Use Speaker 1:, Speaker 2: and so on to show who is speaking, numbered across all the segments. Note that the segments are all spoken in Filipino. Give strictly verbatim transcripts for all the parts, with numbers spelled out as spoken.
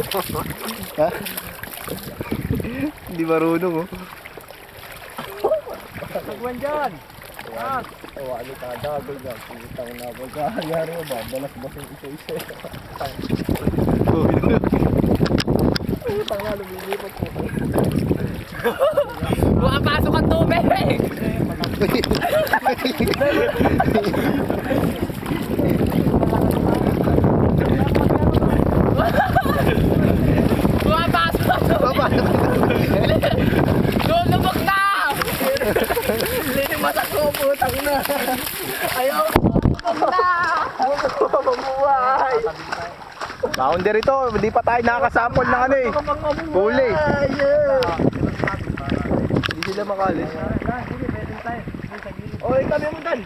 Speaker 1: Ha? Hindi marunong oh.
Speaker 2: Tagwan dyan.
Speaker 1: Ah, oh, ano ka dagol na. Putang na ba kayari ba? Balas basing isa-isa. Putang na lumilipat po.
Speaker 2: Makapasok ang tubig. Pumapasok!
Speaker 1: Papasok!
Speaker 2: Lulubog na! Linimas ako, putang na! Ayaw! Lulubog na!
Speaker 1: Mabuhay! Boundary ito, hindi pa tayo nakakasample ng ano eh. Huli! Hindi sila makalis.
Speaker 2: Oy, kami mo dan!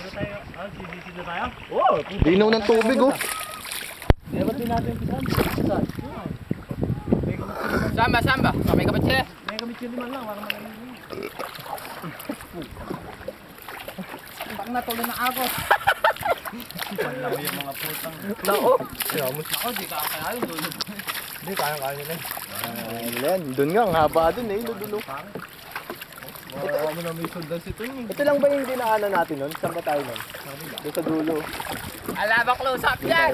Speaker 1: Oh, linaw ng tubig oh.
Speaker 2: Dapat din natin pisan. Samba, samba. Kami kapatid. May kapatid naman lang, wala man. Pag natuloy na agos. Wala mo yung mga putang.
Speaker 1: Nako.
Speaker 2: Ako, di ka akalain doon.
Speaker 1: Hindi, kaya-kaya nila. Ayan, doon nga, ang haba doon eh. Doon oh.
Speaker 2: Ito mo na may sundan si Tuning.
Speaker 1: Ito lang ba yung dinaanan natin nun? Saan ba tayo nun? Doon sa dulo.
Speaker 2: Alaba close up yan!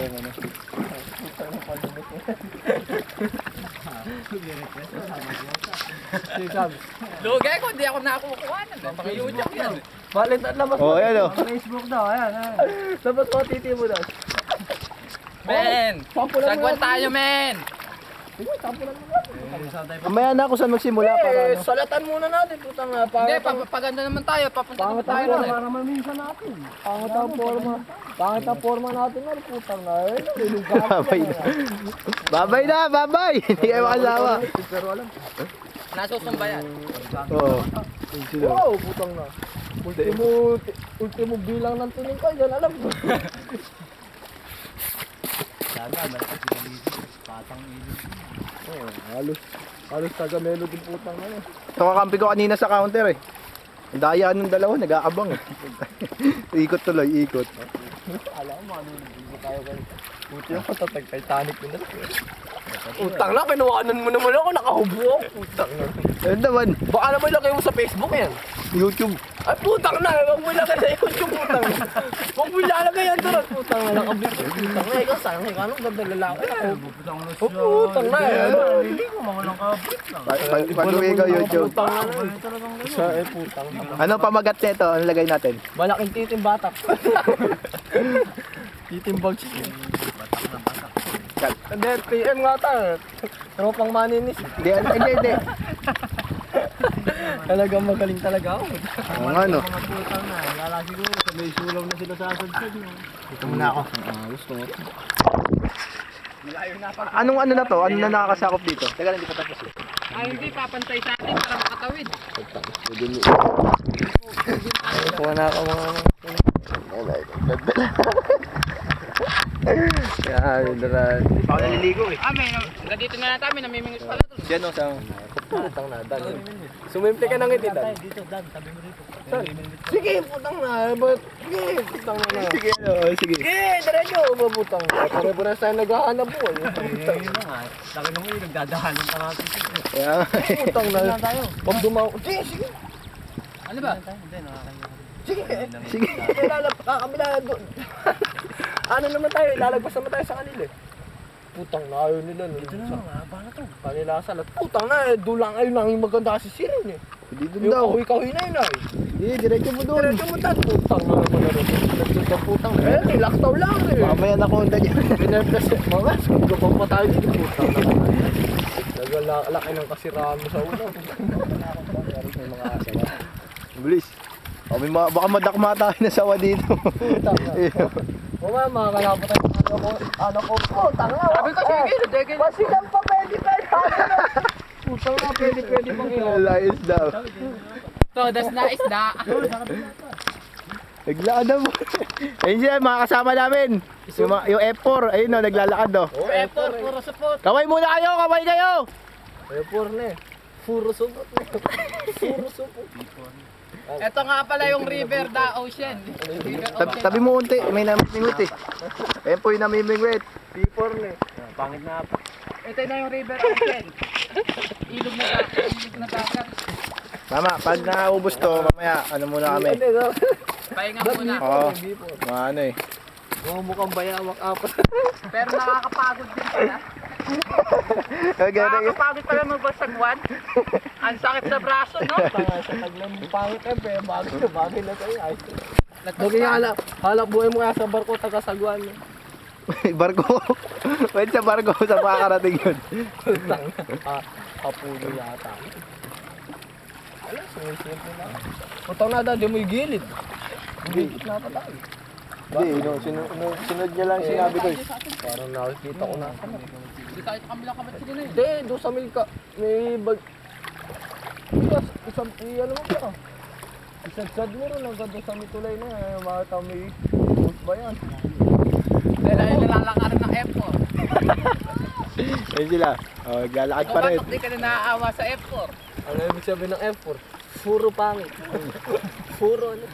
Speaker 2: Lugay ko, di ako nakakukuha na. Paki-YouTube yan.
Speaker 1: Valentine labas mo. Oh, ayan o.
Speaker 2: Facebook daw, ayan.
Speaker 1: Labas mo, titi mo daw.
Speaker 2: Men! Sagwan tayo, men!
Speaker 1: Mamaya na ako saan magsimula para ano.
Speaker 2: Salatan muna natin, putang nga. Hindi, paganda naman tayo. Papunta naman tayo na. Para maminsan natin.
Speaker 1: Pangit ang forma. Pangit ang forma natin nga, putang na. Babay na. Babay na, babay! Hindi kayo makasawa.
Speaker 2: Pero alam. Nasusumba yan.
Speaker 1: Oo.
Speaker 2: Wow, putang na. Ultimo, ultimo bilang ng tuning ko, yan alam ko. Sana, malakas yung alisip. Patang ilis.
Speaker 1: Oo, halos. Halos taga-melo din putang na eh. Ito kakampi ko kanina sa counter eh. Ang daya ng dalawa, nag-aabang eh. Ikot tuloy, ikot.
Speaker 2: Alam mo, ano yung tayo kayo.
Speaker 1: Buti yung patatag Titanic yun na.
Speaker 2: Utang na, kinuhanan mo naman ako, nakahubo ako. Utang na.
Speaker 1: Ayun naman,
Speaker 2: Baka naman ilagay mo sa Facebook yan.
Speaker 1: YouTube.
Speaker 2: Ay, putang na, huwag mo ilagay sa YouTube, putang na. Huwag mo ilalagay yan doon, putang na, nakabit. Putang na, ikaw saan, ikaw anong ganda lalaki ako. Oh, putang na, hindi ko mga nakabit lang.
Speaker 1: Pag-uwi ka YouTube.
Speaker 2: Putang na, sa eh, putang na.
Speaker 1: Ano pamagat nito? Ano lagay natin?
Speaker 2: Malaking titim batak. Titim bags. Hindi, P M nga tayo. Tropang maninis.
Speaker 1: Hindi, hindi, hindi.
Speaker 2: Talagang magaling talaga ako.
Speaker 1: Ang ano?
Speaker 2: Mga putang na, lala siguro, may sulaw na sila sa asadsad.
Speaker 1: Ito muna ako.
Speaker 2: Gusto mo. Malayo na pa.
Speaker 1: Anong ano na to? Ano na nakakasakop dito? Teka, hindi pa tapos eh.
Speaker 2: Ay, hindi, papantay sa atin para makatawid.
Speaker 1: Kuha na ako mga... Yan, daran. Ako naliligo eh.
Speaker 2: Ah, may, dito na natin, may namimingis pala doon.
Speaker 1: Yan o, sa...
Speaker 2: Putang na, Dan. Sumimple ka ng iti, Dan. Dito, Dan, tabi mo dito. Sige, putang na. Sige, putang na.
Speaker 1: Sige, o, sige.
Speaker 2: Sige, diretso, mabutang. Pare-pare na tayo naghahanap po.
Speaker 3: Ayun na nga. Laki nung yun, nagdadahanan pa natin.
Speaker 1: Kaya
Speaker 2: Putang na. Pag dumaw. Sige, sige.
Speaker 3: Ano ba? Hindi, nakakaya.
Speaker 2: Sige.
Speaker 1: sige.
Speaker 2: Lalap, kakabila doon. Ano naman tayo, lalagpas naman tayo sa kanila eh. Putang na, ayaw nila.
Speaker 3: Ito na, mahaba na to.
Speaker 2: Kanila salat. Putang na, eh, dulang ayun lang yung maganda kasi sirin eh.
Speaker 1: Hindi doon
Speaker 2: Yung
Speaker 1: daw.
Speaker 2: kahoy-kahoy na yun ay.
Speaker 1: Hindi, diretso mo doon.
Speaker 2: Diretso mo tan, putang na naman na rin. Nagsunta putang na. Eh, nilaktaw lang eh.
Speaker 1: Mamaya na konta dyan.
Speaker 2: Pinepes eh. Mga, gupang pa tayo dito. Putang na naman. Nagalaki ng kasiraan mo sa ulo.
Speaker 1: May mga asa na. Bilis. O, may mga, baka madakma tayo na sawa dito.
Speaker 2: Putang na. O nga, mga kalapot tayo. Ano ko, ano ko, putang na. Sabi ko, sige, sige. Masilang pa pwede tayo. Putang na, pwede, pwede pang ilaw.
Speaker 1: Layas daw.
Speaker 2: Todas na isda.
Speaker 1: Naglaan na mo. Ayun siya, mga kasama namin. Yung, mga- yung F four, ayun o, naglalakad o.
Speaker 2: Oh, effort, puro support.
Speaker 1: Kaway muna kayo, kaway kayo!
Speaker 2: Effort na eh. Puro support na. Puro support. Ito nga pala yung river, the ocean.
Speaker 1: Tab tabi mo unti, may namimingwit eh. Ayun po yung namimingwit.
Speaker 2: P four na eh.
Speaker 3: Pangit na pa.
Speaker 2: Ito na yung river ocean. Ilog na dagat. Ilog na dagat.
Speaker 1: Mama, pag naubos to, mamaya, ano muna kami.
Speaker 2: Pahinga muna.
Speaker 1: Oo, mga ano eh.
Speaker 2: Oo, mukhang bayawak apa. Pero nakakapagod din pala. Nakakapagod pala magbasagwan. Ang sakit sa braso, no? Tanga sa taglang pangit eh, pero bagay na bagay na sa'yo. Dogi nga halap, halap buhay mo kaya sa barko taga-sagwan.
Speaker 1: Barko. Pwede sa barko, sa makakarating yun.
Speaker 2: Ah, kapulo yata. Wala, sumisimple na. Putang na daw, di mo igilid. Igilid na pa tayo.
Speaker 1: Hindi, no, sunod, sunod niya lang sinabi ko eh.
Speaker 2: Parang nakikita ko na. Hindi kahit kami lang kapat sila na eh. Hindi, doon sa Milka. May bag... Yes, isang, ano mo pa? Isang sad mo rin hanggang doon sa Mitulay na eh. Makita may post ba yan? Dahil ay nalalakaran ng F four.
Speaker 1: Ayun sila. Oh, naglalakad pa rin.
Speaker 2: Di ka na naaawa sa F four. Ano ibig sabihin ng F four? Puro pangit. Puro ano?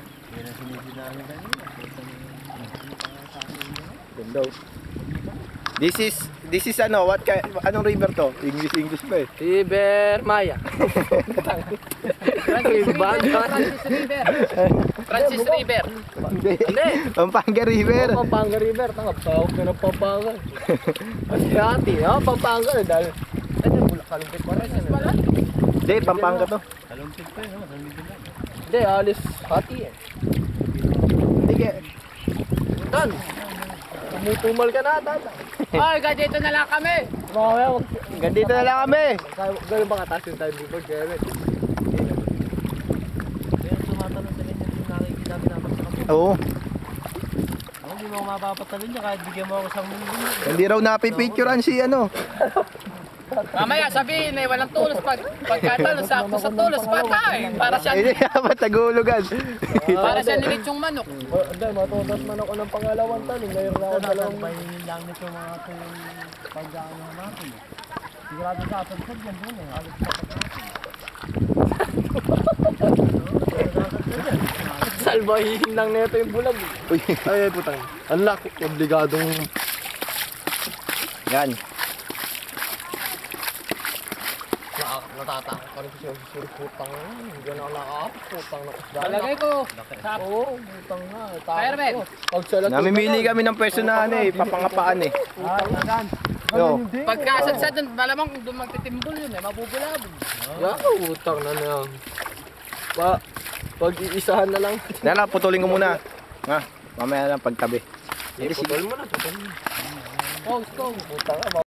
Speaker 1: Ganda. This is, this is ano, what ka, anong river to? English, English ba eh?
Speaker 2: River Maya. Francis River. Francis River. Francis River.
Speaker 1: Hindi.
Speaker 2: Hindi.
Speaker 1: Pampanga River.
Speaker 2: Oh, Pampanga River. Tanga, tawag ka ng Pampanga. Kasi hati, ha? Pampanga. Dahil, ano, kalumpit pa rin.
Speaker 1: Hindi, Pampanga to.
Speaker 3: Kalumpit pa yun, no?
Speaker 2: Hindi, alis hati eh.
Speaker 1: Hindi kaya.
Speaker 2: Tan, tumutumal ka na, Tan. Ay, ganito na lang kami. Mamaya, wag.
Speaker 1: Gandito na lang kami.
Speaker 2: Gano'n ba kataas yung time before, Jared?
Speaker 3: Pero tumatanong sa ganyan yung nakikita dapat sa kapatid.
Speaker 1: Oo.
Speaker 3: Ako hindi mo ako mapapatalon niya kahit bigyan mo ako sa mundo.
Speaker 1: Hindi raw napipicturean si ano.
Speaker 2: Mamaya sabihin eh, walang tulos pag pagkatalo sakto sa tulos patay. Para siya
Speaker 1: Hindi dapat nagulugan.
Speaker 2: para siya nilitsong manok. Hindi, matutas man ako ng pangalawang tanong. Ngayon na ako dalawang
Speaker 3: Pahingin lang nito mga ito yung pag-ano natin. Sigurado sa atin sa dyan doon eh. Halos sa pag-natin.
Speaker 2: salbahin lang nito yung bulag.
Speaker 1: Uy.
Speaker 2: Ay, putang. Ang laki, obligadong.
Speaker 1: Yan.
Speaker 2: Natatakot pa rin kasi yung suri putang. Hindi na ako nakakapit putang na kusdala. Palagay ko. Oo, putang na. Fireman. Pagsalat.
Speaker 1: Namimili kami ng pwesto na ano eh, papangapaan eh. Yo.
Speaker 2: Pagkasad doon, malamang kung doon magtitimbol yun eh, mabubulabog. Yako, putang na na yan. Pa, pag-iisahan na lang.
Speaker 1: Yan na, putulin ko muna. Nga, mamaya lang pagtabi.
Speaker 2: Eh, putol mo na, putol mo. Oh, stone. Putang na.